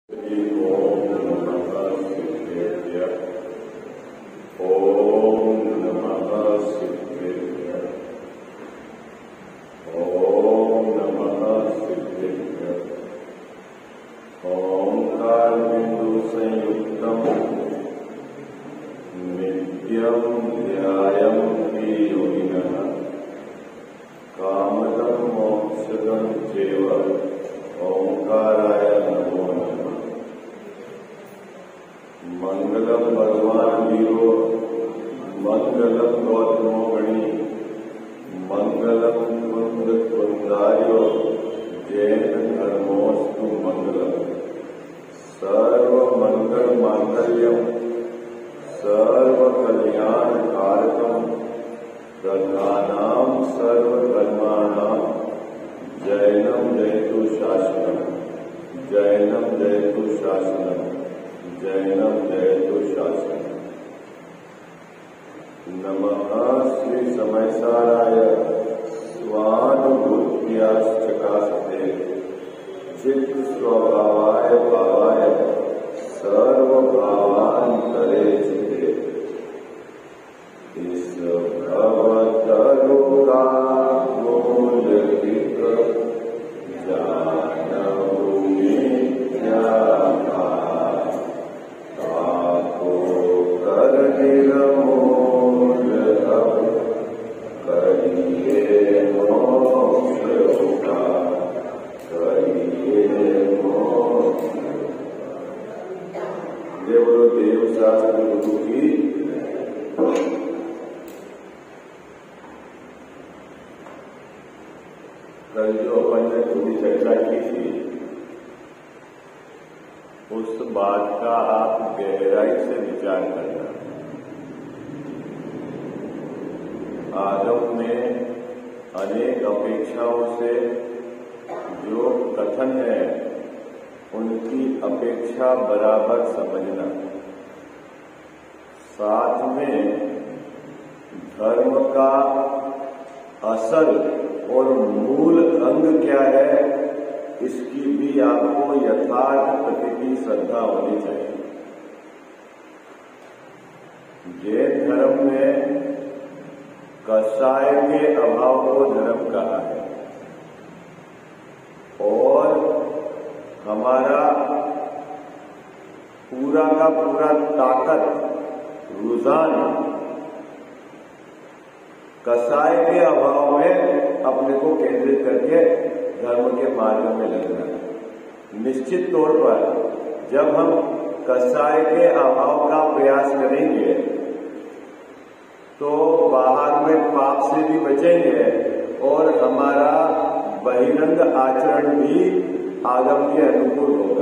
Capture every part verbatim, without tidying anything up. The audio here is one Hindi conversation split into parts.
कल जो अपन ने थोड़ी चर्चा की थी उस बात का आप गहराई से विचार करना। आदम में अनेक अपेक्षाओं से जो कथन है उनकी अपेक्षा बराबर समझना। साथ में धर्म का असल और मूल अंग क्या है इसकी भी आपको यथार्थ प्रति की श्रद्धा होनी चाहिए। जैन धर्म में कषाय के अभाव को धर्म कहा है और हमारा पूरा का पूरा ताकत रुझान कषाय के अभाव में अपने को केंद्रित करके धर्म के मार्ग में लगना है। निश्चित तौर पर जब हम कषाय के अभाव का प्रयास करेंगे तो बाहर में पाप से भी बचेंगे और हमारा बहिरंग आचरण भी आगम के अनुकूल होगा।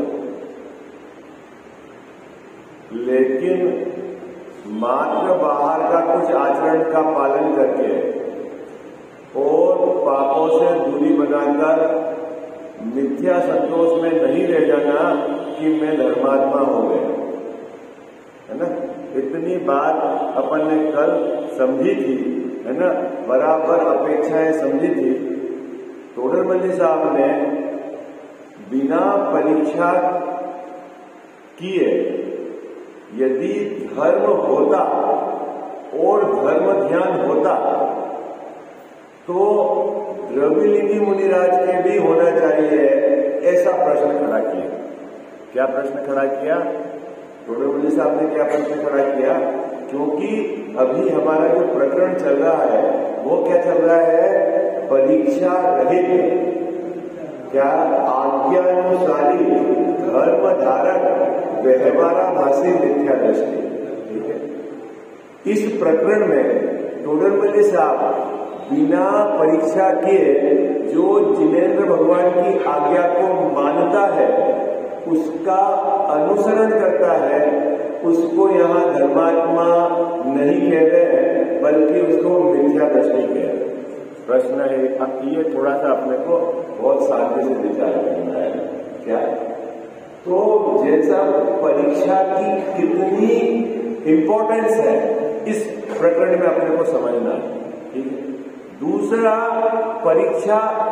लेकिन मात्र बाहर का कुछ आचरण का पालन करके और पापों से दूरी बनाकर मिथ्या संतोष में नहीं रह जाना कि मैं धर्मात्मा हो गया, है ना। इतनी बात अपन ने कल समझी थी, है ना, बराबर अपेक्षाएं समझी थी। टोडरमल्ली साहब ने बिना परीक्षा किए यदि धर्म होता और धर्म ध्यान होता तो द्रविलिंगी मुनिराज के भी होना चाहिए, ऐसा प्रश्न खड़ा किया। क्या प्रश्न खड़ा किया? टोडरमल्ली साहब ने क्या प्रश्न खड़ा किया? क्योंकि अभी हमारा जो प्रकरण चल रहा है वो क्या चल रहा है? परीक्षा रहित, क्या आज्ञानुसारी धर्म धारक व्यवहाराभासी मिथ्या दृष्टि। ठीक है, इस प्रकरण में टोडरमल्ली साहब बिना परीक्षा किए जो जिनेन्द्र भगवान की आज्ञा को मानता है उसका अनुसरण करता है, उसको यहाँ धर्मात्मा नहीं कह रहे बल्कि उसको मिथ्या दृष्टि कह रहे। प्रश्न है, अब ये थोड़ा सा अपने को बहुत शांति से विचार करना है। क्या? तो जैसा परीक्षा की कितनी इंपॉर्टेंस है इस प्रकरण में अपने को समझना है। ठीक है। दूसरा, परीक्षा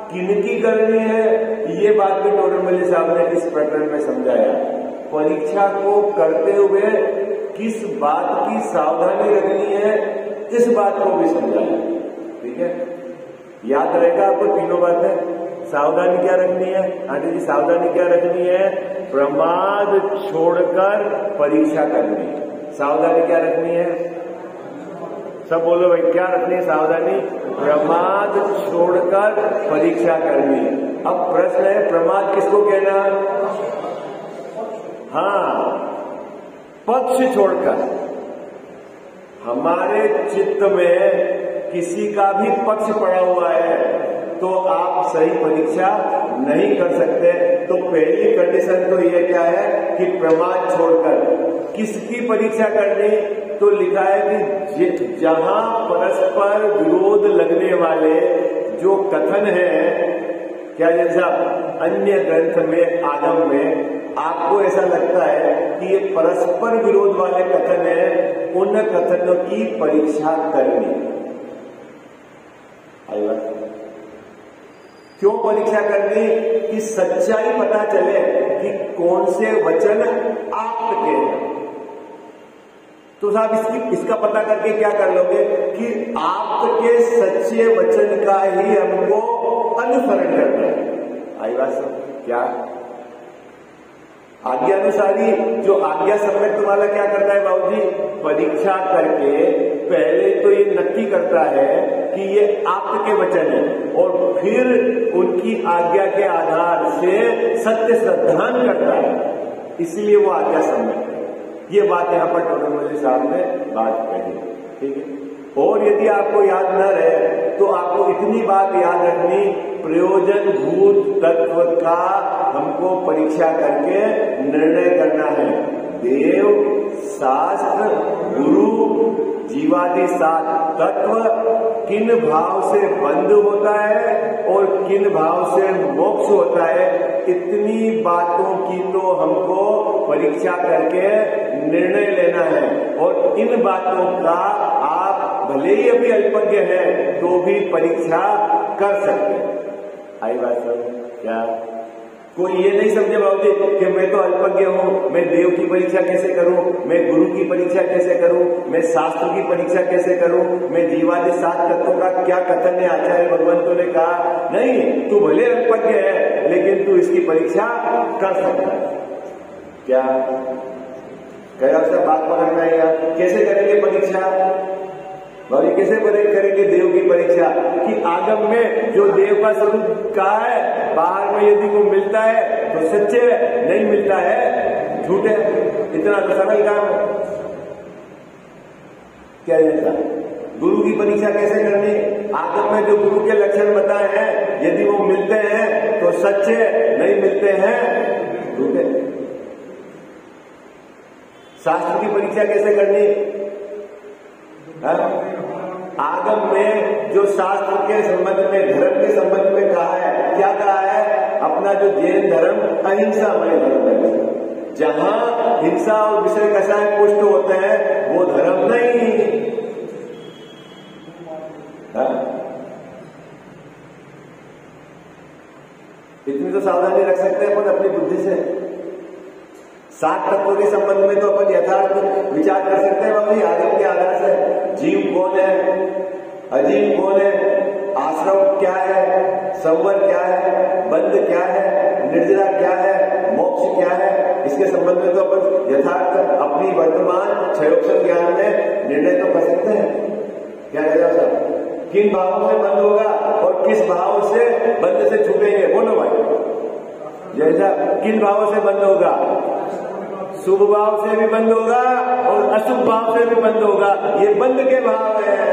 किनकी करनी है, ये बात भी टोडरमल साहब ने इस प्रकरण में समझाया। परीक्षा को करते हुए किस बात की सावधानी रखनी है, इस बात को भी समझाया। ठीक है, याद रहेगा आपको तीनों बातें। सावधानी क्या रखनी है आंटी जी? सावधानी क्या रखनी है? प्रमाद छोड़कर परीक्षा करनी है। सावधानी क्या रखनी है? सब बोलो भाई, क्या रखनी है सावधानी? प्रमाद छोड़कर परीक्षा करनी है। अब प्रश्न है, प्रमाद किसको कहना? हाँ, पक्ष छोड़कर। हमारे चित्त में किसी का भी पक्ष पड़ा हुआ है तो आप सही परीक्षा नहीं कर सकते। तो पहली कंडीशन तो ये क्या है कि प्रमाद छोड़कर। किसकी परीक्षा करनी? तो लिखा है कि जहां परस्पर विरोध लगने वाले जो कथन है, क्या जैसा अन्य ग्रंथ में आगम में आपको ऐसा लगता है कि ये परस्पर विरोध वाले कथन है, उन कथनों की परीक्षा करनी। क्यों परीक्षा करनी? कि सच्चाई पता चले कि कौन से वचन आपके हैं। तो साहब इसकी इसका पता करके क्या कर लोगे कि आपके सच्चे वचन का ही हमको अनुसरण करना है। आई बात सब? क्या आज्ञा अनुसारी जो आज्ञा सम्यक वाला क्या करता है बाबूजी? परीक्षा करके पहले तो ये नक्की करता है कि ये आपके वचन है और फिर उनकी आज्ञा के आधार से सत्य श्रद्धान करता है, इसलिए वो आज्ञा सम्यक है। ये बात यहां पर टोडरमल साहब ने बात कही। ठीक है, और यदि आपको याद न रहे तो आपको इतनी बात याद रखनी, प्रयोजन भूत तत्व का हमको परीक्षा करके निर्णय करना है। देव, शास्त्र, गुरु, जीवादि सात तत्व किन भाव से बंद होता है और किन भाव से मोक्ष होता है, इतनी बातों की तो हमको परीक्षा करके निर्णय लेना है। और इन बातों का आप भले ही अभी अल्पज्ञ है तो भी परीक्षा कर सकते हैं। आई बात सब? क्या कोई ये नहीं समझे बाबूजी कि मैं तो अल्पज्ञ हूं, मैं देव की परीक्षा कैसे करूं, मैं गुरु की परीक्षा कैसे करूं, मैं शास्त्र की परीक्षा कैसे करूं, मैं जीवादि सात तत्वों का क्या कथन है आचार्य भगवंतों ने कहा? नहीं, तू भले अल्पज्ञ है लेकिन तू इसकी परीक्षा कर सकता है। क्या कह रहा बात पकड़ना है यार? कैसे करेंगे परीक्षा भाई? कैसे करेंगे देव की परीक्षा? कि आगम में जो देव का स्वरूप कहा है, बाहर में यदि वो मिलता है तो सच्चे, नहीं मिलता है झूठे। इतना तो सरल काम है। क्या जैसा गुरु की परीक्षा कैसे करनी? आगम में जो गुरु के लक्षण बताए हैं, यदि वो मिलते हैं तो सच्चे, नहीं मिलते हैं झूठे। शास्त्र की परीक्षा कैसे करनी? आगम में जो शास्त्र के संबंध में, धर्म के संबंध में कहा है, क्या कहा है? अपना जो जैन धर्म अहिंसामय धर्म है। जहां हिंसा और विषय कषाय पुष्ट होते हैं वो धर्म नहीं। हा? इतनी तो सावधानी रख सकते हैं अपन अपनी बुद्धि से। सात तत्वों के संबंध में तो अपन यथार्थ विचार कर सकते हैं बाबू, आगम के आधार से। जीव कौन है, अजीव कौन है, आश्रम क्या है, संवर क्या है, बंध क्या है, निर्जरा क्या है, मोक्ष क्या है, इसके संबंध में तो अपन यथार्थ अपनी वर्तमान क्षयोक्षर ज्ञान में निर्णय तो कर सकते हैं। क्या कहना साहब? किन भावों से बंद होगा और किस भाव से बंद से छूटेंगे? बोलो भाई। जैसा किन भावों से बंद होगा? शुभ भाव से भी बंद होगा और अशुभ भाव से भी बंद होगा। ये बंद के भाव है।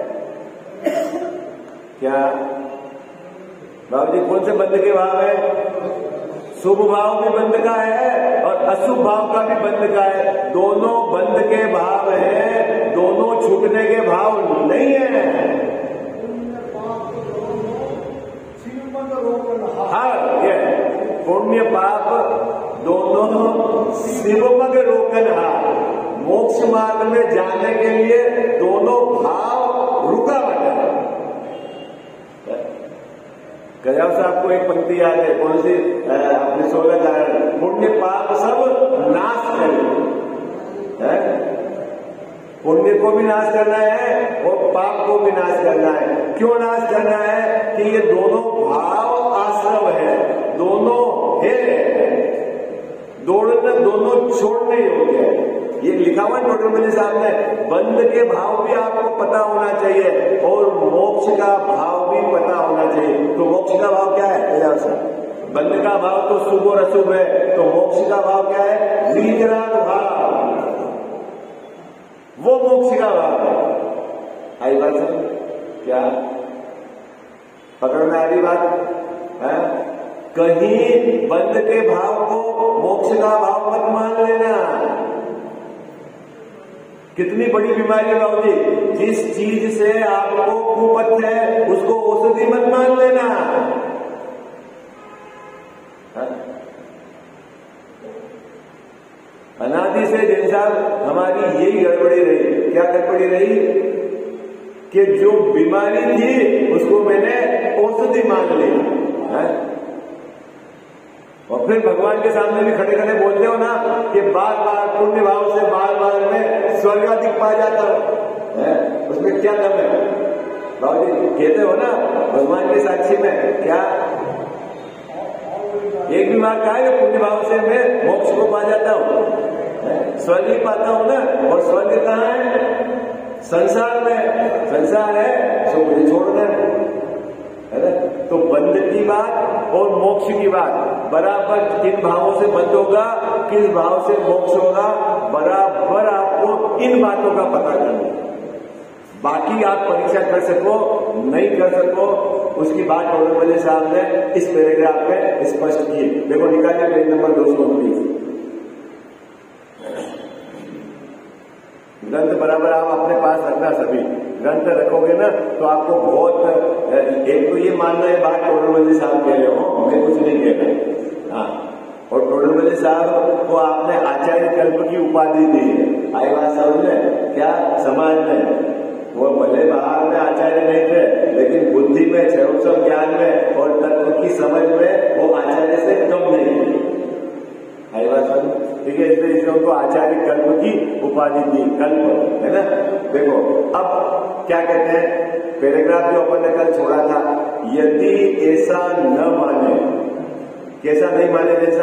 क्या बाबू जी कौन से बंद के भाव है? शुभ भाव भी बंद का है और अशुभ भाव का भी बंद का है। दोनों बंद के भाव है, दोनों छूटने के भाव नहीं है। हाँ, ये पुण्य पाप दोनों शिवमग रोकन हार। मोक्ष मार्ग में जाने के लिए दोनों भाव रुकावट है। गजब से आपको एक पंक्ति याद है, कौन सी? अपने सोलह कारण, पुण्य पाप सब नाश करे। पुण्य को भी नाश करना है और पाप को भी नाश करना है। क्यों नाश करना है? कि ये दोनों भाव आश्रव है, दोनों है, दोनों दोनों छोड़ने योग्य है। ये लिखा हुआ टोटल साहब ने, बंध के भाव भी आपको पता होना चाहिए और मोक्ष का भाव भी पता होना चाहिए। तो मोक्ष का भाव क्या है? बंध का भाव तो शुभ और अशुभ है, तो मोक्ष का भाव क्या है? विराट भाव, वो मोक्ष का भाव है। आई बात समझ? क्या पकड़ में आ रही बात है? कहीं बंध के भाव को मोक्ष का भाव मत मान लेना। कितनी बड़ी बीमारी है बाबू जी, जिस चीज से आपको कुपथ है उसको औषधि मत मान लेना। अनादि से जिन साहब हमारी यही गड़बड़ी रही। क्या गड़बड़ी रही? कि जो बीमारी थी उसको मैंने औषधि मान ली है? और फिर भगवान के सामने भी खड़े खड़े बोलते हो ना कि बार बार पुण्य भाव से बार बार मैं स्वर्गाधिक पा जाता हूं, उसमें क्या दम है? बाबू जी कहते हो ना भगवान के साक्षी में, क्या एक भी बार कहा है कि पुण्य भाव से मैं मोक्ष को पा जाता हूं, स्वर्ग ही पाता हूं ना। और स्वर्ग कहाँ है? संसार में। संसार है सो मुझे छोड़ दे, है ना? तो बंध की बात और मोक्ष की बात बराबर किन भावों से बंध होगा, किस भाव से मोक्ष होगा, बराबर आपको इन बातों का पता करना। बाकी आप परीक्षा कर सको नहीं कर सको उसकी बात टोडरमल साहब ने इस पैराग्राफ में स्पष्ट की। देखो निकालिए पेज नंबर दो सौ उनतीस। ग्रंथ बराबर आप अपने पास रखना, सभी ग्रंथ रखोगे ना तो आपको बहुत, एक तो ये मानना है बात टोडरमल साहब कह रहे हो, मैं कुछ नहीं कह रहा। हाँ, और टोडरमल साहब को आपने आचार्य कल्प की उपाधि दी है। आई बात समझ में? क्या समाज में वो भले बाहर में आचार्य नहीं थे लेकिन बुद्धि में, क्षरोत्सव ज्ञान में और तत्व की समझ में वो आचार्य से कम नहीं है। आई बात समझ? ठीक है, इसलिए इसने उनको आचार्य कल्प की उपाधि दी, कल्प, है ना? देखो अब क्या कहते हैं, पैराग्राफ जो अपन ने कल छोड़ा था, यदि ऐसा न माने, कैसा नहीं माने जैसा?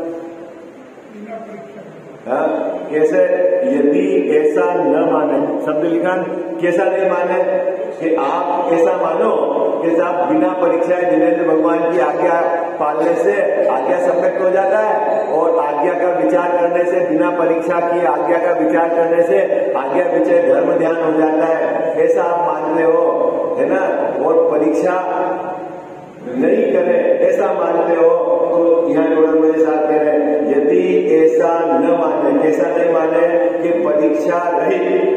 हाँ, कैसे? यदि ऐसा न माने, शब्द लिखा, कैसा नहीं माने? कि आप ऐसा मानो कि साहब बिना परीक्षा जिनेंद्र भगवान की आज्ञा पालने से आज्ञा सम्यक्त हो जाता है और आज्ञा का विचार करने से, बिना परीक्षा की आज्ञा का विचार करने से आज्ञा विचय धर्म ध्यान हो जाता है, ऐसा आप मानते हो, है ना? और परीक्षा नहीं करे ऐसा मानते हो, तो यहाँ टोडरमल साहब कह रहे हैं यदि ऐसा न माने, कैसा नहीं माने? कि परीक्षा रही,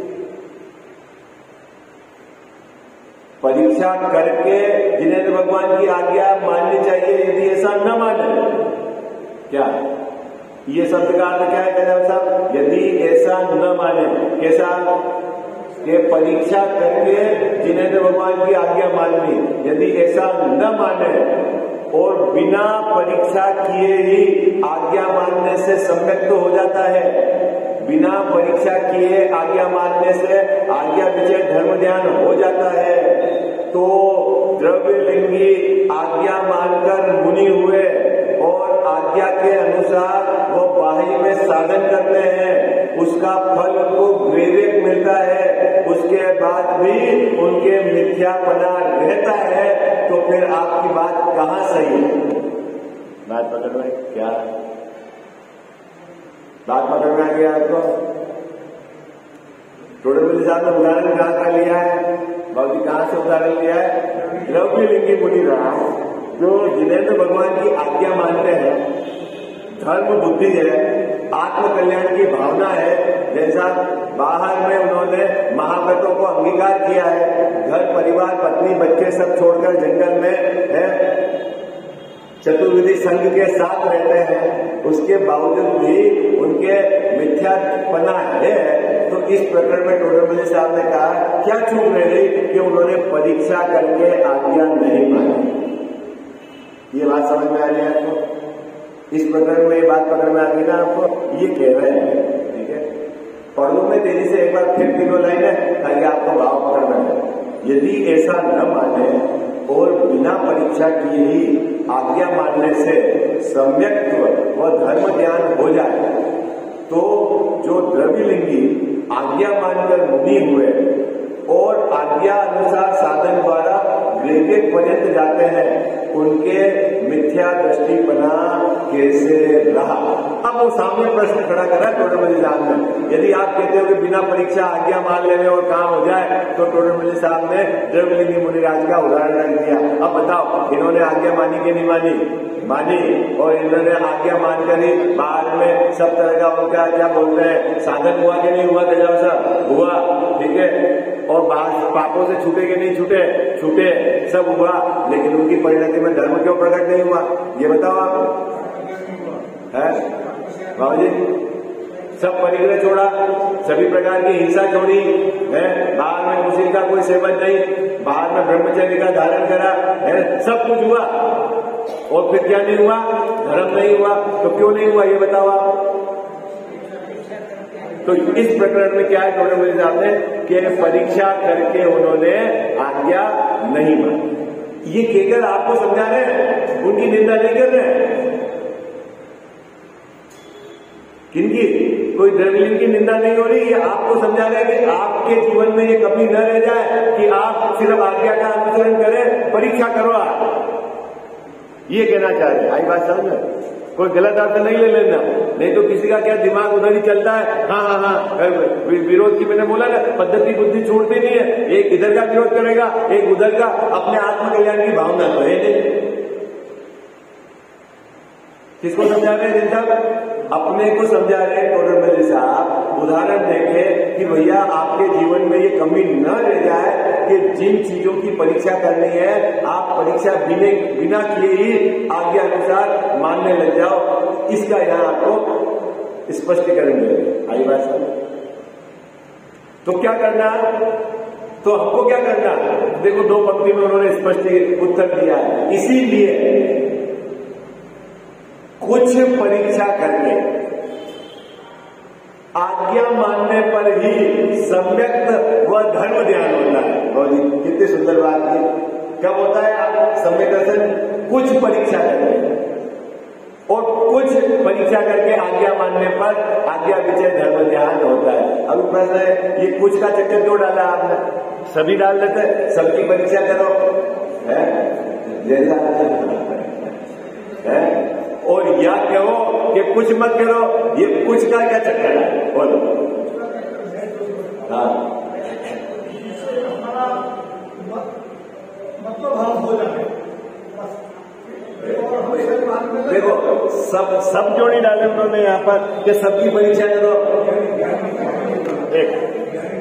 परीक्षा करके जिनेंद्र भगवान की आज्ञा माननी चाहिए। यदि ऐसा न माने, क्या ये शब्द का अर्थ क्या है कल्याण साहब? यदि ऐसा न माने, कैसा? कि परीक्षा करके जिनेंद्र भगवान की आज्ञा माननी। यदि ऐसा न माने और बिना परीक्षा किए ही आज्ञा मानने से सम्यक्त तो हो जाता है, बिना परीक्षा किए आज्ञा मानने से आज्ञा विजय धर्म ध्यान हो जाता है, तो द्रव्यलिंगी आज्ञा मानकर मुनि हुए और आज्ञा के अनुसार वो बाह्य में साधन करते हैं, उसका फल उनको वैवेक मिलता है, उसके बाद भी उनके मिथ्यापना रहता है, तो फिर आपकी बात कहां सही है? बात पकड़ में क्या? बात पकड़ में आ गया आपको? टोडरमल साहब ने उदाहरण कहां का लिया है? बाबू जी कहां से उदाहरण लिया है? द्रव्यलिंगी मुनि रहा जो जिनेंद्र भगवान की आज्ञा मानते हैं, धर्म बुद्धि है, आत्म कल्याण की भावना है, जैसा बाहर में उन्होंने महाव्रतों को अंगीकार किया है, घर परिवार पत्नी बच्चे सब छोड़कर जंगल में है चतुर्विधि संघ के साथ रहते हैं, उसके बावजूद भी उनके मिथ्यापना है। तो इस प्रकरण में टोडरमल साहब ने कहा क्या चूक रह गई कि उन्होंने परीक्षा करके आज्ञा नहीं मानी। ये बात समझ में आ रही है आपको? इस प्रकरण में ये बात पकड़ में आ गई ना आपको? ये कह रहे हैं, ठीक है। पढ़ लूं मैं तेजी से एक बार फिर तीनों लाइनें ताकि आपको भाव पकड़ में आए। यदि ऐसा न माने और बिना परीक्षा किए ही आज्ञा मानने से सम्यक्त्व व धर्म ज्ञान हो जाए तो जो द्रव्यलिंगी आज्ञा मानकर मुनि हुए और आज्ञा अनुसार साधन द्वारा ग्रेडेड पर्यंत जाते हैं उनके मिथ्या दृष्टिपना कैसे रहा। अब वो सामने प्रश्न खड़ा करा टोडरमल साहब ने। यदि आप कहते हो कि बिना परीक्षा आज्ञा मान लेने और काम हो जाए तो टोडरमल साहब ने द्रव्यलिंगी मुनिराज का उदाहरण रख दिया। अब बताओ इन्होंने आज्ञा मानी कि नहीं मानी? मानी। और इन्होंने आज्ञा मानकर ही बाहर में सब तरह का उनका क्या बोलते हैं साधन हुआ कि नहीं हुआ? गजब साहब हुआ, ठीक है। और बाहर पापों से छूटे कि नहीं छूटे? छूटे, सब हुआ। लेकिन उनकी परिणति में धर्म क्यों प्रकट नहीं हुआ? ये बताओ आप। है बाबू जी, सब परिग्रह छोड़ा, सभी प्रकार की हिंसा छोड़ी है, बाहर में मुसील का कोई सेवन नहीं, बाहर में ब्रह्मचर्य का धारण करा है, सब कुछ हुआ। और फिर क्या नहीं हुआ? धर्म नहीं हुआ। तो क्यों नहीं हुआ ये बताओ आप। तो इस प्रकरण में क्या है टोडरमल साहब ने कि परीक्षा करके उन्होंने आज्ञा नहीं मानी। ये कहकर आपको समझा रहे हैं, उनकी निंदा नहीं कर रहे हैं। किनकी? कोई द्रव्यलिंग की निंदा नहीं हो रही। ये आपको समझा रहे हैं कि आपके जीवन में ये कभी न रह जाए कि आप सिर्फ आज्ञा का अनुसरण करें, परीक्षा करो आप। ये कहना चाह रहे हैं। आई बात समझ में? कोई गलत अर्थ नहीं ले लेना, नहीं तो किसी का क्या दिमाग उधर ही चलता है। हाँ हाँ हाँ विरोध की मैंने बोला ना, पद्धति बुद्धि छोड़ती नहीं है। एक इधर का विरोध करेगा, एक उधर का, अपने आत्मकल्याण की भावना रहे नहीं। किसको समझा रहे हैं जिन साहब? अपने को समझा रहे हैं टोडरमल साहब। उदाहरण देके कि भैया आपके जीवन में ये कमी न रह जाए कि जिन चीजों की परीक्षा करनी है आप परीक्षा बिना बिना किए ही आज्ञा अनुसार मानने लग जाओ। इसका यहां आपको स्पष्टीकरण मिलेगा। आई बात समझ? तो क्या करना? तो हमको क्या करना? देखो दो पंक्ति में उन्होंने स्पष्ट उत्तर दिया है। इसीलिए कुछ परीक्षा करके आज्ञा मानने पर ही सम्यक व धर्म ध्यान होता है। बहुत ही कितनी सुंदर बात है। कब होता है सम्यक दर्शन? कुछ परीक्षा करके, और कुछ परीक्षा करके आज्ञा मानने पर आज्ञा विजय धर्म ध्यान होता है। अब प्रश्न है ये कुछ का चक्कर क्यों डाला आपने? सभी डाल देते, सबकी परीक्षा करो है, है? और या कहो कि कुछ मत करो, ये कुछ का क्या चक्कर है? बोलो। हाँ देखो सब सब जोड़ी डाले उन्होंने यहाँ पर कि सबकी परीक्षा करो। एक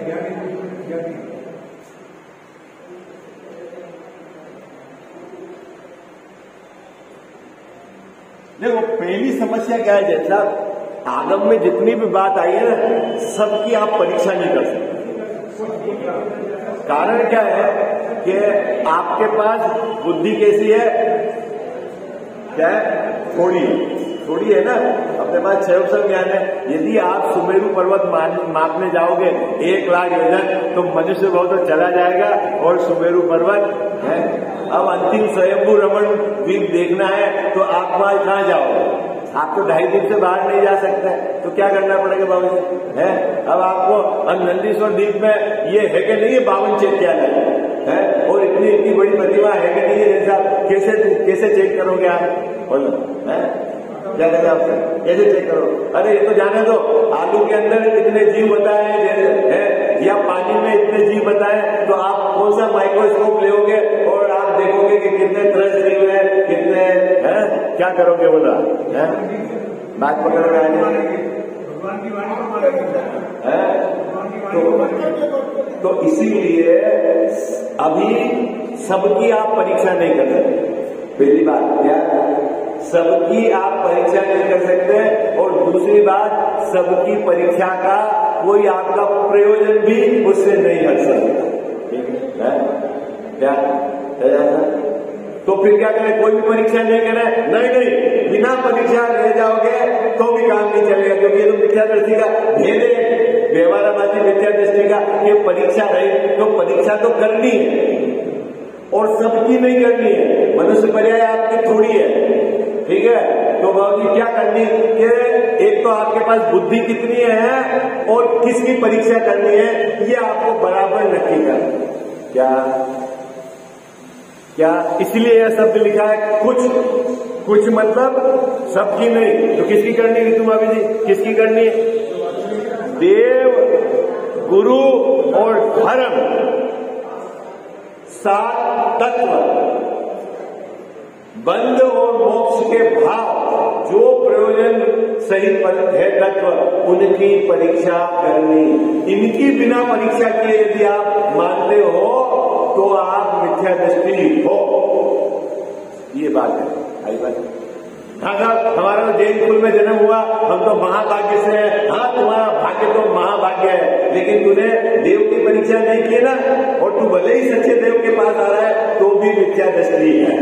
देखो पहली समस्या क्या है जैसा आगम में जितनी भी बात आई है ना सबकी आप परीक्षा नहीं कर सकते। कारण क्या है कि आपके पास बुद्धि कैसी है? क्या है? थोड़ी थोड़ी है ना। अपने पास छह अवसर ज्ञान है। यदि आप सुमेरु पर्वत मापने जाओगे एक लाख योजन तो मनुष्य बहुत तो चला जाएगा और सुमेरु पर्वत है। अब अंतिम स्वयंभू रमण द्वीप देखना है तो आप वहां कहाँ जाओगे? आप तो ढाई दिन से बाहर नहीं जा सकते, तो क्या करना पड़ेगा बाबू जी? है अब आपको नंदीश्वर द्वीप में ये है कि नहीं है बावन चैत्यालय है, और इतनी इतनी बड़ी प्रतिभा है कि नहीं है? जैसा कैसे कैसे चेक करोगे आप? बोलो है क्या कहते हैं आपसे? कैसे चेक करो? अरे ये तो जाने दो, आलू के अंदर इतने जीव बताए है या पानी में इतने जीव बताए, तो आप कौन सा माइक्रोस्कोप लेोगे और आप देखोगे कि कितने तरह जीव है, कितने है, क्या करोगे? बोला है बात पकड़ में है। तो, तो इसीलिए अभी सबकी आप परीक्षा नहीं कर सकते। पहली बात क्या? सबकी आप परीक्षा नहीं कर सकते, और दूसरी बात सबकी परीक्षा का कोई आपका प्रयोजन भी उससे नहीं हट सकता। ठीक है क्या? तो फिर क्या करें, कोई भी परीक्षा नहीं करें? नहीं नहीं, बिना परीक्षा रह जाओगे तो भी काम नहीं चलेगा, क्योंकि ये तो मिथ्या दृष्टि का भेद है, व्यवहारवादी मिथ्या दृष्टि का। ये परीक्षा रही तो परीक्षा तो करनी है और सबकी नहीं करनी है, मनुष्य पर्याय आपकी थोड़ी है, ठीक है। तो बाबू जी क्या करनी कि एक तो आपके पास बुद्धि कितनी है और किसकी परीक्षा करनी है, ये आपको बराबर नक्की करना। क्या क्या इसलिए यह शब्द लिखा है कुछ कुछ मतलब सबकी नहीं, तो किसकी करनी है तुम अभी जी, किसकी करनी है? देव, गुरु और धर्म, सात तत्व, बंध और मोक्ष के भाव, जो प्रयोजन सहित है तत्व, उनकी परीक्षा करनी। इनकी बिना परीक्षा किए यदि आप मानते हो तो आप मिथ्या दृष्टि हो। ये बात है, आई बात है। हाँ साहब, हमारा तो जैन कुल में जन्म हुआ, हम तो महाभाग्य से हैं। हाँ, तुम्हारा भाग्य तो महाभाग्य है, लेकिन तूने देव की परीक्षा नहीं की ना, और तू भले ही सच्चे देव के पास आ रहा है तो भी मिथ्या दृष्टि है।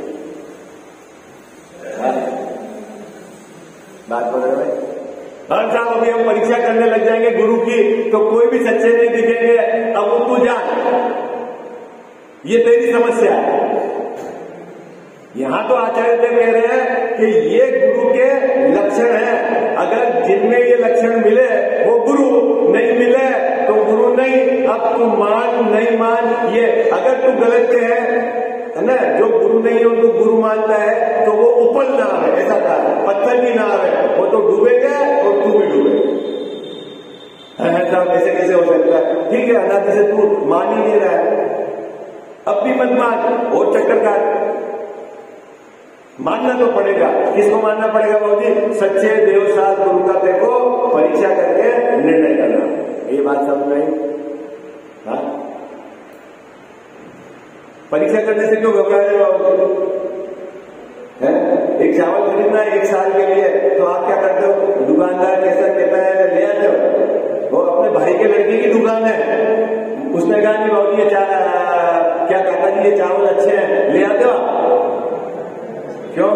बात बोल रहे भाई? हाँ साहब, अभी हम परीक्षा करने लग जाएंगे गुरु की, तो कोई भी सच्चे नहीं दिखेंगे। अब वो तू जान, ये तेरी समस्या है। यहां तो आचार्य देव कह रहे हैं कि ये गुरु के लक्षण हैं, अगर जिनमें ये लक्षण मिले वो गुरु, नहीं मिले तो गुरु नहीं। अब तू मान नहीं मान, ये अगर तू गलत के है है ना, जो गुरु नहीं है उनको गुरु मानता है, तो वो उपल नाव है, ऐसा था, पत्थर की नाव है, वो तो डूबेगा और तू भी डूबेगा। ऐसा कैसे कैसे हो सकता है? ठीक है, अनादि से तू मान ही नहीं रहा है, अब भी मत मान और चक्कर काट। मानना तो पड़ेगा। किसको मानना पड़ेगा बाबूजी? सच्चे देव साथ गुरु का देखो परीक्षा करके निर्णय करना। ये बात समझ में? हाँ, परीक्षा करने से क्यों घबरा रहे बाबूजी? है एक चावल खरीदना है एक साल के लिए, तो आप क्या करते हो? दुकानदार कैसा कहता है ले आते हो। वो अपने भाई के लड़के की दुकान है, उसने कहा नहीं बाबूजी ये क्या काका जी ये चावल अच्छे हैं, ले आते हो? क्यों?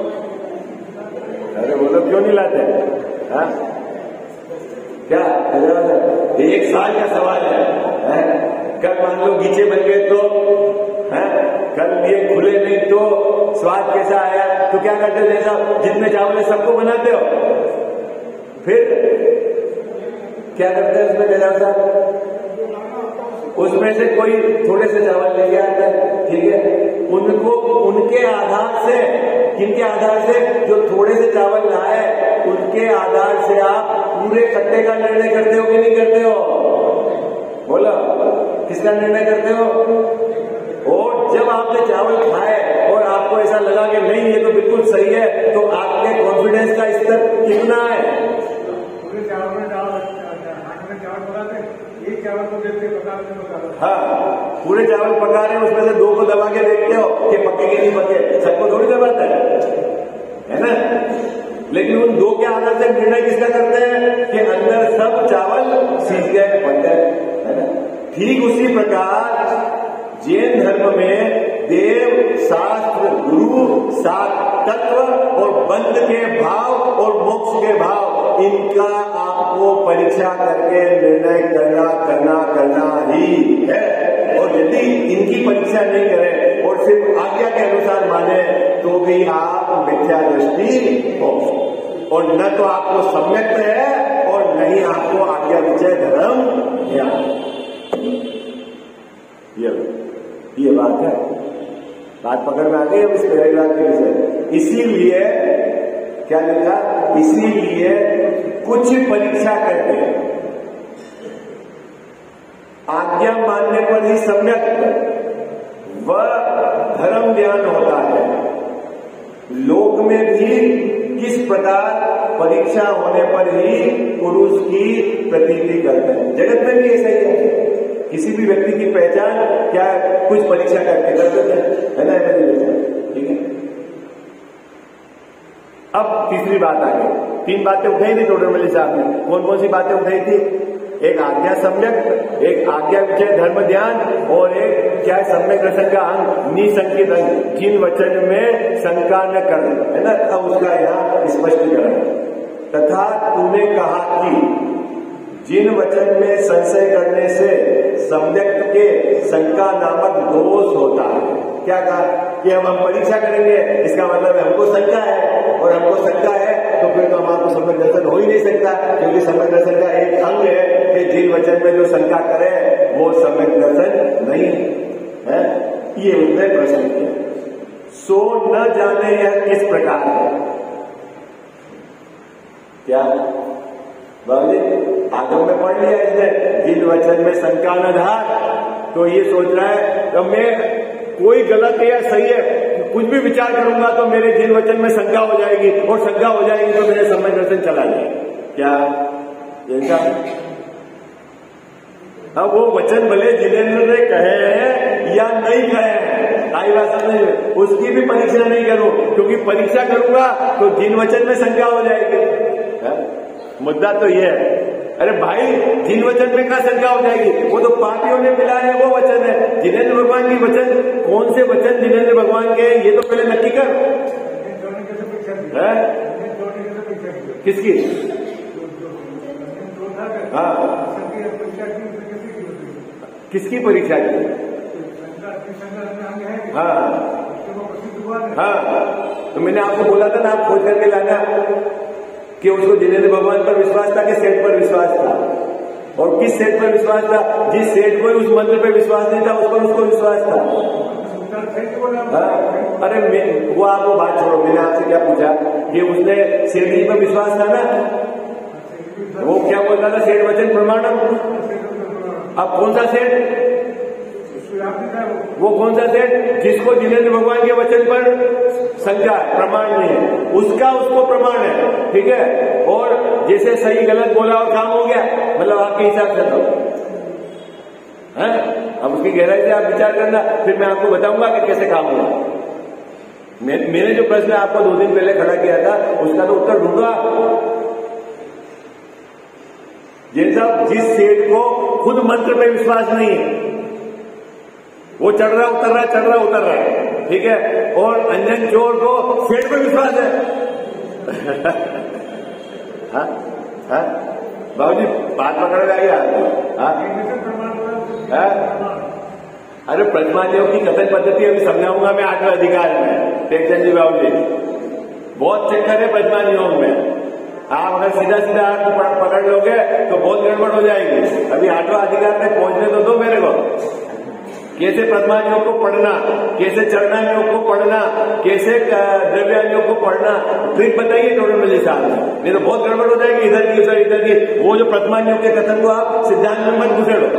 अरे वो लोग क्यों नहीं लाते? हाँ क्या एक साल का सवाल है, है? कल मान लो गीचे बन गए तो है? कल ये खुले नहीं तो स्वाद कैसा आया? तो क्या करते थे साहब? जितने चावल सबको बनाते हो, फिर क्या करते हैं उसमें जनाब साहब? उसमें से कोई थोड़े से चावल लेके आता है, ठीक है, उनको उनके आधार से, किनके आधार से? जो थोड़े से चावल लाए उनके आधार से आप पूरे कट्टे का निर्णय करते हो कि नहीं करते हो? बोलो, किसका निर्णय करते हो? और जब आपने चावल खाए और आपको ऐसा लगा कि नहीं ये तो बिल्कुल सही है, तो आपके कॉन्फिडेंस का स्तर कितना है? पूरे चावल में चावल हाथ में चावल पकाते, एक चावल को देखते पकाते पकाते। हाँ, पूरे चावल पका रहे हैं, उसमें से दो को दबा के देखते हो कि पके कि नहीं पके। सबको थोड़ी दबाता है, है ना? लेकिन उन दो के आधार से निर्णय किसका करते हैं कि अंदर सब चावल सीज गए, पक गए, है ना? ठीक उसी प्रकार जैन धर्म में देव, शास्त्र, गुरु, सात तत्व और बंध के भाव और मोक्ष के भाव, इनका आपको परीक्षा करके निर्णय करना करना करना ही है। और यदि इनकी परीक्षा नहीं करें और सिर्फ आज्ञा के अनुसार माने तो भी आप मिथ्या दृष्टि हो, और न तो आपको सम्यक है और न ही आपको आज्ञा विजय धर्म ज्ञान। ये ये बात है, बात पकड़ में आ गई अब इस पैराग्राफ के विषय। इसीलिए क्या लिखा? इसीलिए कुछ परीक्षा करके आज्ञा मानने पर ही सम्यक वह धर्म ज्ञान होता है। लोक में भी किस प्रकार परीक्षा होने पर ही पुरुष की प्रतीति करते हैं, जगत में भी ऐसा ही है। किसी भी व्यक्ति की पहचान क्या कुछ परीक्षा करके कर देते हैं, है ना? ठीक है। अब तीसरी बात आ गई। तीन बातें उठाई थी टोटल साहब ने। कौन कौन सी बातें उठाई थी? एक आज्ञा सम्यक, एक आज्ञा विषय धर्म ध्यान, और एक क्या है सम्यक दर्शन का अंग निसंकित अंग, जिन वचन में शंका न कर, है ना। अब उसका यहाँ स्पष्टीकरण, तथा तूने कहा कि जिन वचन में संशय करने से सम्यक के शंका नामक दोष होता है। क्या कहा कि हम हम परीक्षा करेंगे, इसका मतलब है हमको शंका है, और हमको शंका है तो फिर तो हमारा सम्यक दर्शन हो ही नहीं सकता, क्योंकि सम्यक दर्शन का एक अंग है कि जिन वचन में जो शंका करे वो सम्यक दर्शन नहीं है। ये उसने प्रश्न किया। सो न जाने यह किस प्रकार है। क्या बाबूजी आगम में पढ़ लिया इसने, जिन वचन में शंका न धार, तो ये सोच रहा है तो मैं कोई गलत है या सही है, कुछ भी विचार करूंगा तो मेरे जिन वचन में शंका हो जाएगी, और शंका हो जाएगी तो मेरे सम्यक दर्शन चला जाएगा। क्या ऐसा? अब वो वचन भले जिनेंद्र ने कहे हैं या नहीं कहे हैं, आई बात नहीं, उसकी भी परीक्षा नहीं करूं, क्योंकि परीक्षा करूंगा तो जिन वचन में शंका हो जाएगी। है? मुद्दा तो ये है, अरे भाई जिन वचन में क्या शंका हो जाएगी, वो तो पापियों ने मिला है वो वचन है। जिनेंद्र भगवान की वचन, कौन से वचन जिनेंद्र भगवान के, ये तो पहले नक्की कर। है? किसकी? हाँ, किसकी परीक्षा की? हाँ हाँ, तो मैंने आपको बोला था ना, आप खोज करके लाना कि उसको जिनेंद्र भगवान पर विश्वास था कि सेठ पर विश्वास था, और किस सेठ पर विश्वास था? जिस सेठ को उस मंत्र पर विश्वास नहीं था उस पर उसको विश्वास था। हाँ? अरे वो आपको बात छोड़ो, मैंने आपसे क्या पूछा कि उसने सेठ जी पर विश्वास था ना, वो क्या बोलता था? सेठ वचन प्रमाणम। अब कौन सा सेठ? वो कौन सा सेठ? जिसको जिनेंद्र भगवान के वचन पर शंका है, प्रमाण नहीं है, उसका उसको प्रमाण है, ठीक है। और जैसे सही गलत बोला और काम हो गया, मतलब आपके हिसाब से तो है। अब उसकी गहराई से आप विचार करना, फिर मैं आपको बताऊंगा कि कैसे काम हुआ। मैंने जो प्रश्न आपको दो दिन पहले खड़ा किया था उसका तो उत्तर ढूंढा। जिन साहब, जिस सेठ को खुद मंत्र पे विश्वास नहीं है, वो चढ़ रहा उतर रहा चढ़ रहा उतर रहा है, ठीक है, और अंजन चोर को सेठ पे विश्वास है। हाँ हाँ बाबूजी बात पकड़ में आई आपको? हाँ, अरे प्रतिमानियों की कथन पद्धति अभी समझाऊंगा मैं आठवें अधिकार में, टेक्चंद जी बाबूजी। बहुत चक्कर है प्रतिमानियों में, आप अगर सीधा सीधा आप पकड़ लोगे तो बहुत गड़बड़ हो जाएगी। अभी आठवां अधिकार में पहुंचने तो दो मेरे को। कैसे प्रतिमान योग को पढ़ना, कैसे चरणा योग को पढ़ना, कैसे द्रव्यान योग को पढ़ना, ट्रिक बताइए टोटल मजे साहब, नहीं तो बहुत गड़बड़ हो जाएगी इधर की उधर इधर की। वो जो प्रतिमान योग के कथन को आप सिद्धांत में मत घुसेड़ो।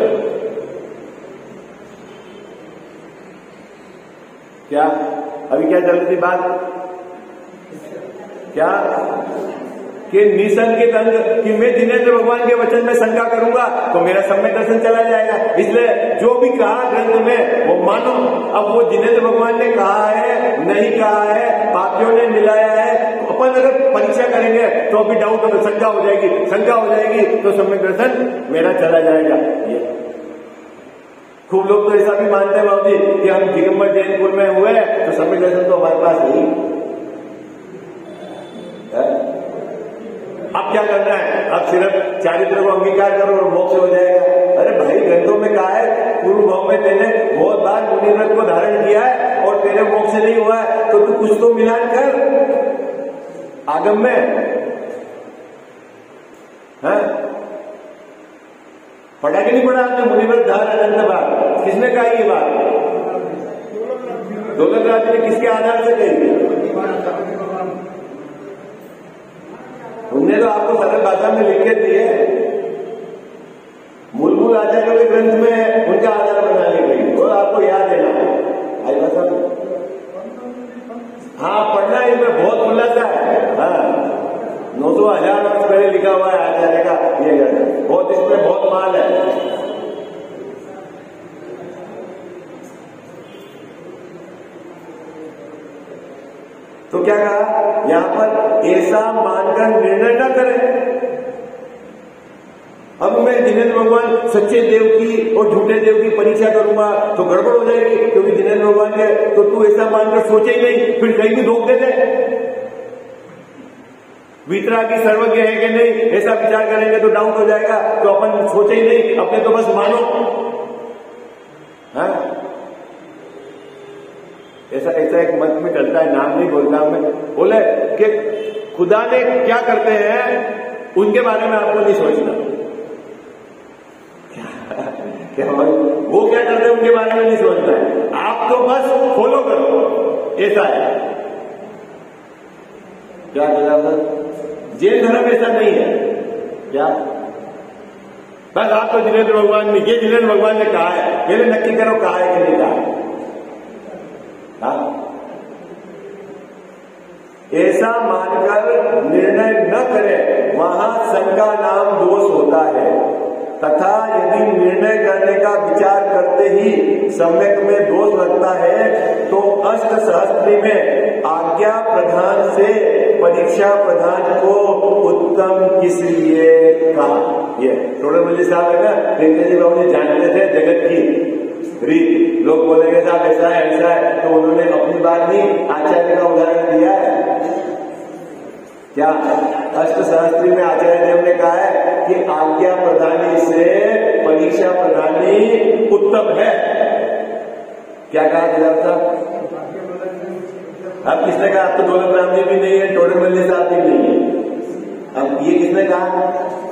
क्या अभी क्या चल रही बात? क्या कि निसंकित अंग, कि मैं जिनेंद्र भगवान के वचन में शंका करूंगा तो मेरा सम्यक दर्शन चला जाएगा, इसलिए जो भी कहा ग्रंथ में वो मानो। अब वो जिनेंद्र भगवान ने कहा है, नहीं कहा है, पापियों ने मिलाया है, अपन अगर परीक्षा करेंगे तो अभी डाउट होगा, शंका हो जाएगी, शंका हो जाएगी तो सम्यक दर्शन मेरा चला जाएगा। ये खूब लोग तो ऐसा भी मानते हैं बाबू जी कि हम दिगंबर जैनपुर में हुए तो सम्यक दर्शन तो हमारे पास नहीं है। अब क्या करना है? अब सिर्फ चारित्र को अंगीकार करो और मोक्ष हो जाएगा। अरे भाई ग्रंथों में कहा है पूर्व भाव में तेने बहुत बार मुनि व्रत को धारण किया है और तेरे मोक्ष नहीं हुआ है, तो तू कुछ तो मिलान कर आगम में। है पढ़ा कि नहीं पढ़ा आपने? मुनि व्रत धारण अनंत बार किसने कहा ये बात? दौलत राज ने किसके आधार से कही? उनने तो आपको सरल भाषा में लिख के दिए, मूलभूत आचार्यों के ग्रंथ में उनका आधार बनाने के लिए, और आपको याद देना आई भाषा। हाँ पढ़ना इसमें बहुत खुलासा है। हाँ नौ सौ हजार वर्ष पहले लिखा हुआ है आचार्य का ये ग्रंथ, बहुत इसमें बहुत माल है। तो क्या कहा यहां पर? ऐसा मानकर निर्णय न करें। अब मैं जिनेंद्र सच्चे देव की और झूठे देव की परीक्षा करूंगा तो गड़बड़ हो जाएगी, क्योंकि जिनेंद्र भगवान के तो तू ऐसा मानकर सोचे ही नहीं, फिर कहीं भी धोख दे दे। वीतरागी सर्वज्ञ है कि नहीं, ऐसा विचार करेंगे तो डाउट हो जाएगा, तो अपन सोचे ही नहीं, अपने तो बस मानो। हाँ? ऐसा ऐसा एक मत में चलता है, नाम नहीं बोलता मैं, बोले कि खुदा ने क्या करते हैं उनके बारे में आपको नहीं सोचना। क्या वो क्या करते हैं उनके बारे में नहीं सोचना है, आप तो बस फॉलो करो, ऐसा है। क्या कहता था? जैन धर्म ऐसा नहीं है क्या? बस आप तो जिनेंद्र भगवान ने, ये जिनेंद्र भगवान ने कहा है, पहले नक्की करो कहा है कि नहीं कहा है। हाँ? ऐसा मानकर निर्णय न करें, वहां शंका नाम दोष होता है। तथा यदि निर्णय करने का विचार करते ही सम्यक में दोष लगता है तो अष्ट सहस्त्री में आज्ञा प्रधान से परीक्षा प्रधान को उत्तम किस लिए कहा। ये थोड़े मुझे साहब है ना, प्रेमचंद जी बाबू जी जानते थे जगत की रीत, लोग बोलेंगे साहब ऐसा है ऐसा है, तो उन्होंने अपनी बात नहीं आचार्य का उदाहरण दिया है। क्या अष्ट सहस्त्री में आचार्य देव ने कहा है कि आज्ञा प्रदानी से परीक्षा प्रदानी उत्तम है। क्या कहा जनाब साहब? अब किसने कहा? अब तो दौलत राम जी भी नहीं है, टोडर मल्ली साहब भी नहीं है। अब ये किसने कहा?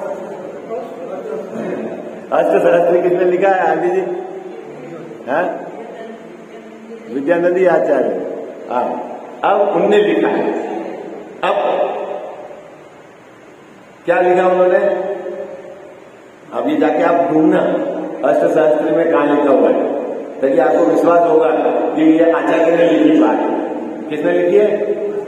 अष्ट सहस्त्री किसने लिखा है आंटी जी? हाँ? विद्यानंदी आचार्य। हाँ, अब उनने लिखा है। अब क्या लिखा उन्होंने? अब ये जाके आप ढूंढना अष्ट सहस्त्री में कहां लिखा हुआ है, ताकि आपको विश्वास होगा कि ये आचार्य ने लिखी बात है। किसने लिखी है?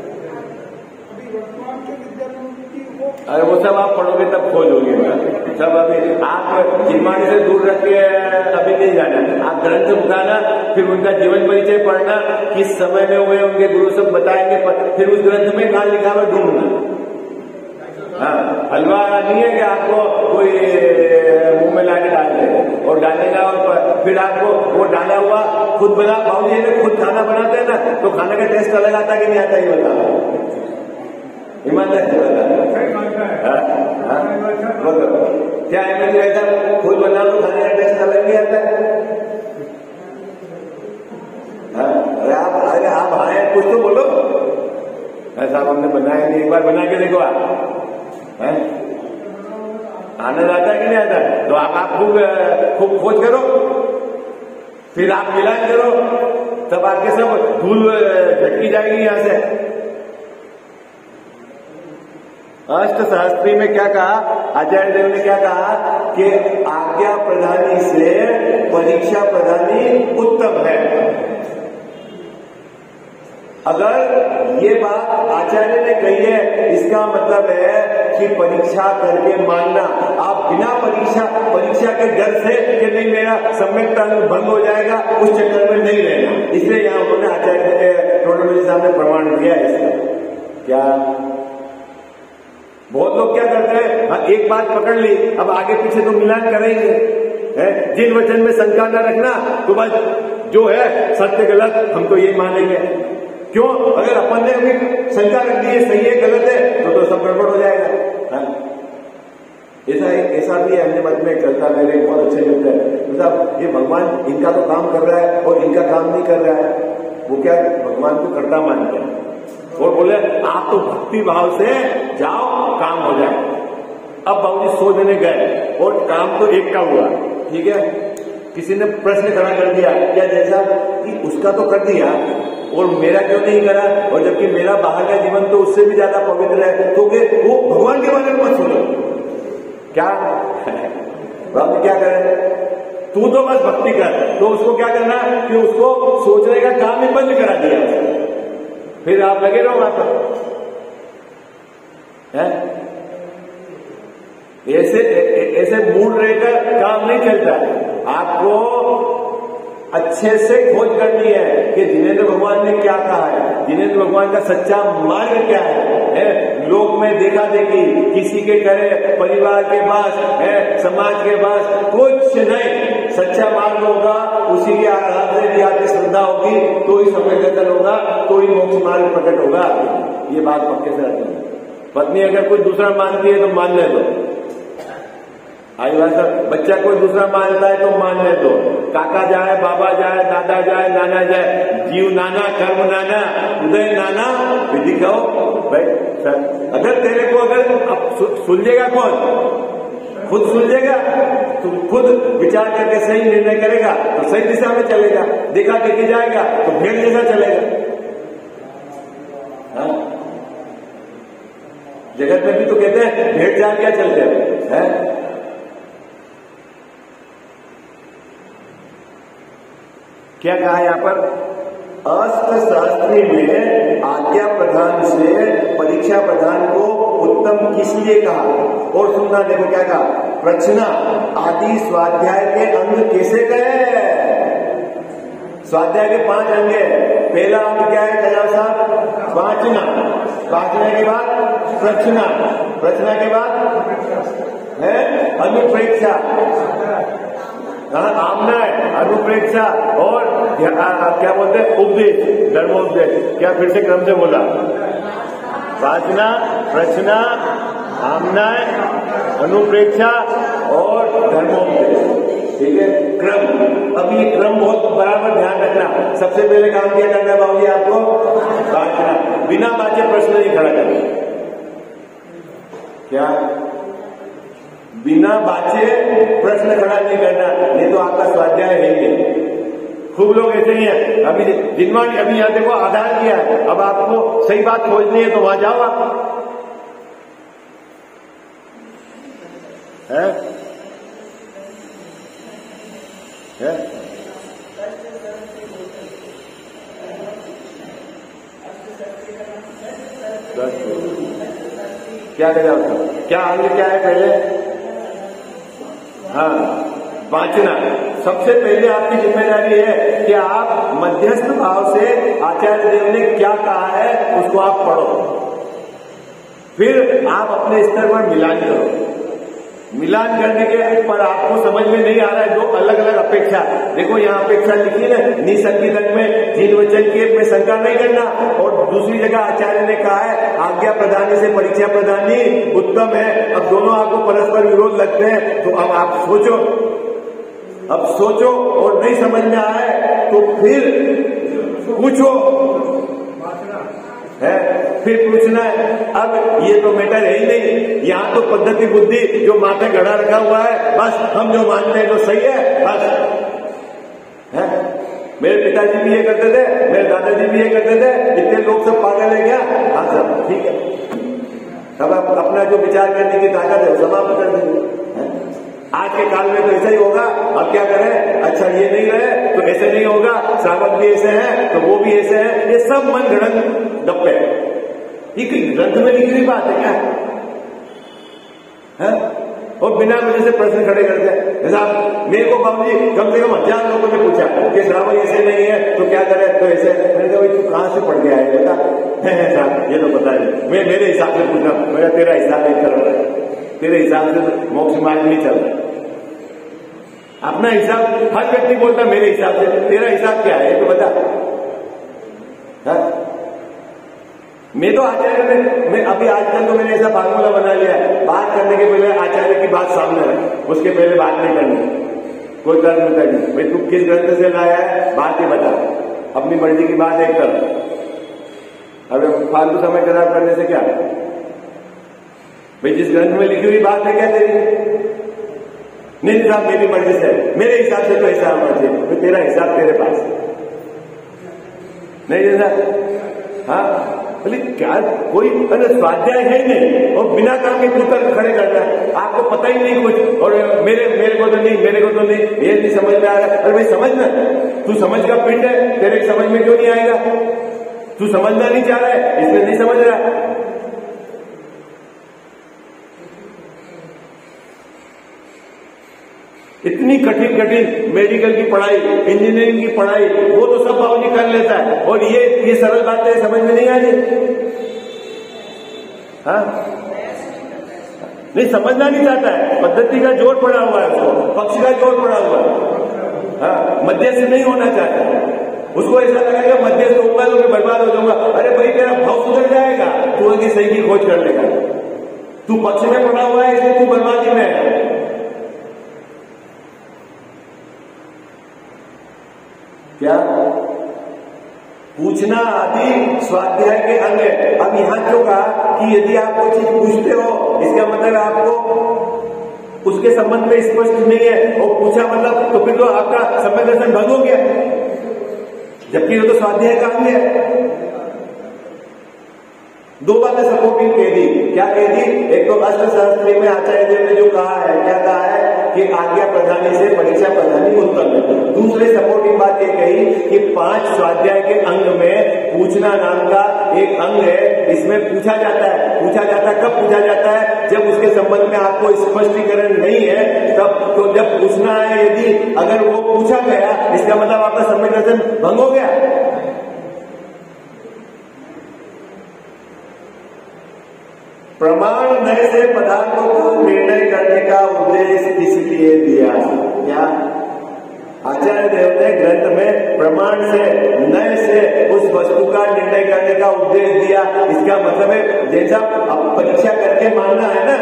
अरे वो सब आप पढ़ोगे तब खोजोगे सब। अभी आप चिन्माणी से दूर रख के अभी नहीं जाना, आप ग्रंथ उठाना, फिर उनका जीवन परिचय पढ़ना, किस समय में हुए उनके गुरु सब बताएंगे, फिर उस ग्रंथ में कहां लिखा हुआ ढूंढना। हाँ, हलवा नहीं है कि आपको कोई मुंह में लाके डाल दे और डालेगा और फिर आपको वो डाला हुआ खुद बना। बाबू जी ने खुद खाना बनाते हैं ना, तो खाने का टेस्ट अलग आता कि नहीं आता ये बताओ, ईमानदार से बताओ। क्या है मुझे ऐसा खुद बना लो, खाने का टेस्ट अलग नहीं आता है? अरे आप अरे आप आए कुछ तो बोलो। ऐसा हमने बनाया नहीं, एक बार बना के देखो आप। है? आनंद आता है कि नहीं आता? तो आप आप खूब खूब खोज करो, फिर आप मिलान करो, तब आपके सब धूल झटकी जाएगी यहां से। अष्ट शास्त्री में क्या कहा? आचार्य देव ने क्या कहा कि आज्ञा प्रदानी से परीक्षा प्रदानी उत्तम है। अगर ये बात आचार्य ने कही है, इसका मतलब है कि परीक्षा करके मानना। आप बिना परीक्षा परीक्षा के डर से कि नहीं मेरा सम्यकता भंग हो जाएगा, उस चक्कर में नहीं रहना। इसलिए यहां उन्होंने आचार्य टोडरमल साहब ने प्रमाण दिया है इसका। क्या बहुत लोग क्या करते हैं, हाँ एक बात पकड़ ली, अब आगे पीछे तो मिलान करेंगे। है? जिन वचन में शंका न रखना, तो बस जो है सत्य गलत हम तो ये मानेंगे। क्यों? अगर अपन ने अभी शंका रख दी है सही है गलत है, तो तो सब गड़बड़ हो जाएगा। ऐसा ऐसा भी है अपने मत में चलता, मेरे बहुत अच्छे लगता है। मतलब ये भगवान इनका तो काम कर रहा है और इनका काम नहीं कर रहा है, वो क्या भगवान को करता मानते हैं और बोले आप तो भक्ति भाव से जाओ काम हो जाए। अब बाबूजी सौ देने गए और काम तो एक का हुआ, ठीक है। किसी ने प्रश्न खड़ा कर दिया क्या जैसा कि उसका तो कर दिया और मेरा क्यों नहीं करा, और जबकि मेरा बाहर का जीवन तो उससे भी ज्यादा पवित्र है, तो वो भगवान के बारे में मत सुनो। क्या बाबू क्या करे? तू तो बस भक्ति कर, तो उसको क्या करना कि उसको सोचने का काम ही बंद करा दिया, फिर आप लगे रहो वहां पर। ऐसे ऐसे मूड रहकर काम नहीं चलता। आपको अच्छे से खोज करनी है कि जिनेंद्र भगवान ने क्या कहा है, जिनेंद्र भगवान का सच्चा मार्ग क्या है, है? लोक में देखा देखी, किसी के करे, परिवार के पास है, समाज के पास कुछ नहीं। सच्चा मार्ग होगा, उसी के आधार से भी आपकी श्रद्धा होगी, तो ही समय गतन होगा, तो ही मोक्ष मार्ग प्रकट होगा। ये बात पक्के से आती है। पत्नी अगर कोई दूसरा मानती है तो मानने दो, आई बात सर। बच्चा कोई दूसरा मानता है तो मानने दो। काका जाए, बाबा जाए, दादा जाए, नाना जाए, जीव नाना, कर्म नाना, उदय नाना, विधि कहो भाई सर। अगर तेरे को अगर अब सुलझेगा कौन? खुद सुलझेगा, तो खुद विचार करके सही निर्णय करेगा तो सही दिशा में चलेगा। देखा देखी जाएगा तो भेड़ जैसा चलेगा। हाँ? जगत में भी तो कहते हैं भेड़ जाल क्या चलते हैं है? क्या कहा यहां पर? अस्त्र शास्त्री में आज्ञा प्रधान से परीक्षा प्रधान को उत्तम किस लिए कहा? और सुनना, देखो क्या कहा, प्रश्ना आदि स्वाध्याय के अंग कैसे गए? स्वाध्याय के पांच अंग है। पहला अंग क्या है कल्याण साहब? वाचना। वाचना के बाद प्रश्ना, प्रश्ना के बाद है अनुप्रेक्षा, आमना है अनुप्रेक्षा, और क्या बोलते हैं उपदेश, धर्मोपदेश। क्या फिर से क्रम से बोला? वाचना, प्रश्ना, आमना, अनुप्रेक्षा और धर्मोपदेश। ठीक है, क्रम। अब ये क्रम बहुत बराबर ध्यान रखना। सबसे पहले काम क्या करना है बाबू जी आपको? वाचना। बिना बाचे प्रश्न नहीं खड़ा करना। क्या? बिना बाचे प्रश्न खड़ा नहीं करना, नहीं तो आपका स्वाध्याय है ही नहीं। खूब लोग ऐसे ही हैं। अभी जिनवा अभी यहां देखो आधार किया है, अब आपको सही बात खोजनी है तो वहां जाओ आप, है? है? क्या करें उसका? क्या आगे क्या है पहले? हाँ, वाचना। सबसे पहले आपकी जिम्मेदारी है कि आप मध्यस्थ भाव से आचार्य देव ने क्या कहा है उसको आप पढ़ो, फिर आप अपने स्तर पर मिलान करो। मिलान करने के पर आपको समझ में नहीं आ रहा है दो अलग अलग अपेक्षा। देखो यहाँ अपेक्षा लिखी है ना, निसंकेतन में जीन वचन के में शंका नहीं करना, और दूसरी जगह आचार्य ने कहा है आज्ञा प्रदानी से परीक्षा प्रदानी उत्तम है। अब दोनों आपको परस्पर विरोध लगते हैं, तो अब आप सोचो, अब सोचो, और नहीं समझ में आए तो फिर पूछो, है फिर पूछना है। अब ये तो मैटर है ही नहीं, यहाँ तो पद्धति बुद्धि जो माथे गड़ा रखा हुआ है, बस हम जो मानते हैं तो सही है, बस है। मेरे पिताजी भी ये करते थे, मेरे दादाजी भी ये करते थे, इतने लोग सब पागल है क्या? हाँ सब ठीक है। तब आप अपना जो विचार करने की ताकत है समाप्त कर देंगे। आज के काल में तो ऐसा ही होगा। अब क्या करें? अच्छा ये नहीं रहे तो ऐसे नहीं होगा, श्रावक भी ऐसे हैं तो वो भी ऐसे हैं, ये सब मन गढ़ंत गप्पे। ये ग्रंथ में लिखी हुई बात है क्या है? और बिना वजह से प्रश्न खड़े करते हैं। जैसा मेरे को बाबूजी कम से कम हजार लोगों ने पूछा कि श्रावक ऐसे नहीं है तो क्या करे, तो ऐसे। मैंने कहा भाई तू कहां से पढ़ के आए बेटा? साहब ये तो पता नहीं, मैं मेरे हिसाब से पूछा। मेरा तेरा हिसाब एक कर रहा है, तेरे हिसाब से तो मोक्ष मार्ग नहीं चल रहा। अपना हिसाब हर व्यक्ति बोलता मेरे हिसाब से, तेरा हिसाब क्या है तो बता। हा? मैं तो आचार्य में मैं अभी आजकल तो मैंने ऐसा फार्मूला बना लिया है, बात करने के पहले आचार्य की बात सामने रख, उसके पहले बात नहीं करनी। कोई कर्म नहीं करनी। भाई तू किस ग्रंथ से लाया है बात ही बता, अपनी मर्जी की बात एक कर। अब फालतू समय खराब करने से क्या? भाई जिस ग्रंथ में लिखी हुई बात है क्या तेरी? नहीं साहब मेरी मर्जी से, मेरे हिसाब से तो ऐसा होना चाहिए। तो तेरा हिसाब तेरे पास नहीं जैसा। हाँ बोले क्या कोई स्वाध्याय है ही नहीं, और बिना काम के तूतर खड़े करना है, आपको पता ही नहीं कुछ, और मेरे मेरे को तो नहीं, मेरे को तो नहीं, ये नहीं समझ में आ रहा। अरे भाई समझना, तू समझ का पिंड है, तेरे समझ में क्यों नहीं आएगा? तू समझना नहीं चाह रहा है इसलिए नहीं समझ रहा। इतनी कठिन कठिन मेडिकल की पढ़ाई, इंजीनियरिंग की पढ़ाई, वो तो सब बाबूजी कर लेता है, और ये ये सरल बातें समझ में नहीं आ रही। हाँ नहीं, समझना नहीं चाहता है, पद्धति का जोर पड़ा हुआ है उसको, पक्ष का जोर पड़ा हुआ है। हाँ, मध्यस्थ नहीं होना चाहता है, उसको ऐसा लगेगा मध्यस्थ होगा तो मैं बर्बाद हो जाऊंगा। अरे भाई तेरा भाव सुधर जाएगा, तू आगे सही की खोज कर लेगा। तू पक्ष में पड़ा हुआ है इसलिए तू बर्बादी में है। क्या पूछना आदि स्वाध्याय के अंग है। अब यहां क्यों कहा कि यदि आप कोई चीज पूछते हो इसका मतलब आपको उसके संबंध में स्पष्ट नहीं है, और पूछा मतलब तो फिर तो आपका सम्यक दर्शन भंग हो गया, जबकि वो तो स्वाध्याय का अंग है। दो बातें सपोर्टिंग कह दी। क्या कह दी? एक तो अष्टशास्त्री में आचार्य देव ने जो कहा है, क्या कहा है कि आज्ञा प्रधानी से परीक्षा प्रधानी उत्तम है। दूसरे सपोर्टिंग बात ये कही कि पांच स्वाध्याय के अंग में पूछना नाम का एक अंग है, इसमें पूछा जाता है। पूछा जाता है कब पूछा जाता है? जब उसके संबंध में आपको स्पष्टीकरण नहीं है तब। तो जब पूछना है, यदि अगर वो पूछा गया इसका मतलब आपका सम्यक दर्शन भंग हो गया। प्रमाण नए से पदार्थों को निर्णय करने का उद्देश्य इसलिए दिया। क्या आचार्य देव ने ग्रंथ में प्रमाण से नए से उस वस्तु का निर्णय करने का उद्देश्य दिया। इसका मतलब है जैसा अब परीक्षा करके मानना है ना,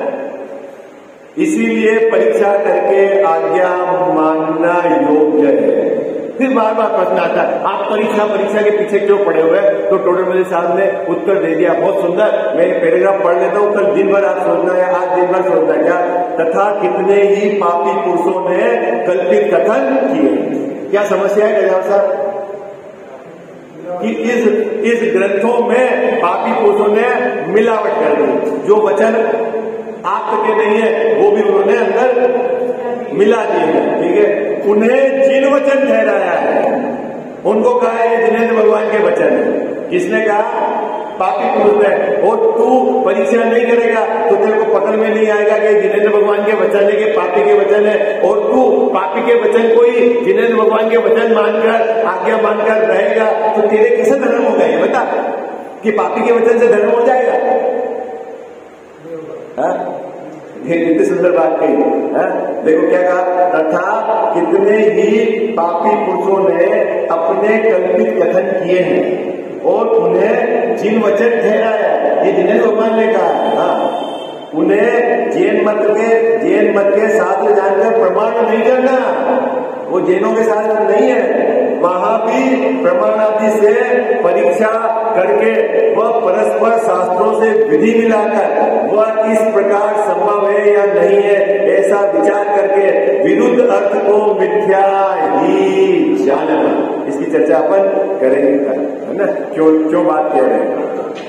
इसीलिए परीक्षा करके आज्ञा मानना योग्य है। फिर बार बार प्रश्न आता है आप परीक्षा परीक्षा के पीछे क्यों पड़े हुए हैं? तो टोडर मल साहब ने उत्तर दे दिया, बहुत सुंदर। मैं ये पैराग्राफ पढ़ लेता हूँ, कल दिन भर आप सोचना है, आज दिन भर सोचना। क्या? तथा कितने ही पापी पुरुषों ने कल्पित कथन किए। क्या समस्या है गजाव साहब कि इस इस ग्रंथों में पापी पुरुषों ने मिलावट कर दी। जो वचन आप के नहीं है वो भी उन्होंने अंदर मिला दिए हैं। ठीक है, उन्हें जिन वचन ठहराया है उनको कहा है जिनेंद्र भगवान के वचन है। किसने कहा? पापी पुरुष ने। और तू परीक्षा नहीं करेगा तो तेरे को पकड़ में नहीं आएगा कि जिनेंद्र भगवान के वचन है कि पापी के वचन है। और तू पापी के वचन को ही जिनेंद्र भगवान के वचन मानकर आज्ञा मानकर रहेगा तो तेरे कैसे धर्म होगा? ये बता कि पापी के वचन से धर्म हो जाएगा? ये कितनी सुंदर बात कही है। देखो क्या कहा? तथा कितने ही पापी पुरुषों ने अपने कल्पित कथन किए हैं और उन्हें जिन वचन ठहराया, ये जिनेंद्र भगवान ने कहा है। हाँ, उन्हें जैन मत के जैन मत के शास्त्र जानकर प्रमाण नहीं करना। वो जैनों के शास्त्र नहीं है, वहां भी प्रमाणादि से परीक्षा करके वह परस्पर शास्त्रों से विधि मिलाकर वह इस प्रकार संभव है या नहीं है ऐसा विचार करके विरुद्ध अर्थ को मिथ्या ही जानना। इसकी चर्चा अपन करेंगे कल, है ना? क्यों क्यों बात कह रहे हैं?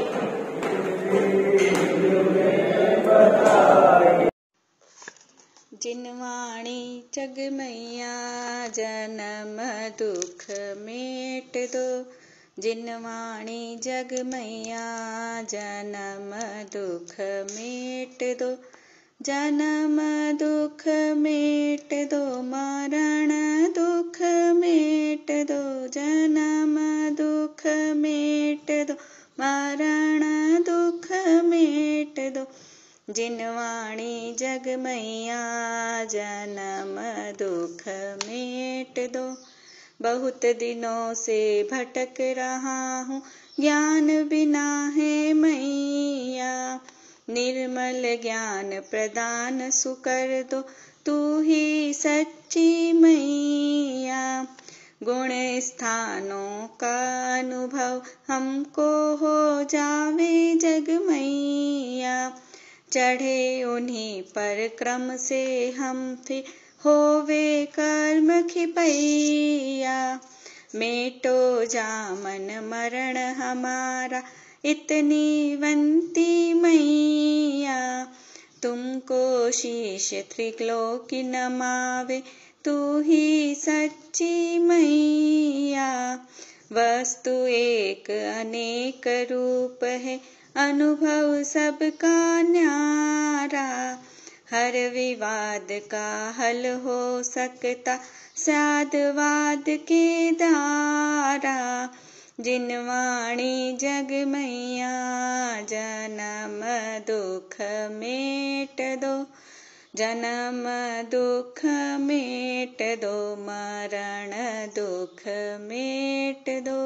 जिनवाणी जग मैया जन्म दुख मेट दो। जिनवाणी जग मैया जन्म दुख मेट दो। जन्म दुख मेट दो, मरण दुख मेट दो। जन्म दुख मेट दो, मरण दुख मेट दो। जिनवाणी जग मैया जन्म दुख मेट दो। बहुत दिनों से भटक रहा हूँ, ज्ञान बिना है मैया। निर्मल ज्ञान प्रदान सुकर दो, तू ही सच्ची मैया। गुण स्थानों का अनुभव हमको हो जावे जग मैया। चढ़े उन्हीं पर क्रम से हम फिर होवे कर्म खिपैया। मेटो जामन मरण हमारा इतनी वंती मैया। तुमको शीश त्रिलोकी नमावे, तू ही सच्ची मैया। वस्तु एक अनेक रूप है, अनुभव सबका न्यारा। हर विवाद का हल हो सकता साधवाद के द्वारा। जिनवाणी जग मैया जन्म दुख मेट दो, जन्म दुख मेट दो, मरण दुख मेट दो।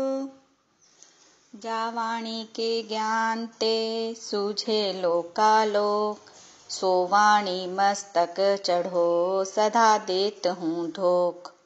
जावाणी के ज्ञान ते सूझे लोकालोक, सोवाणी मस्तक चढ़ो सदा देत हूँ धोख।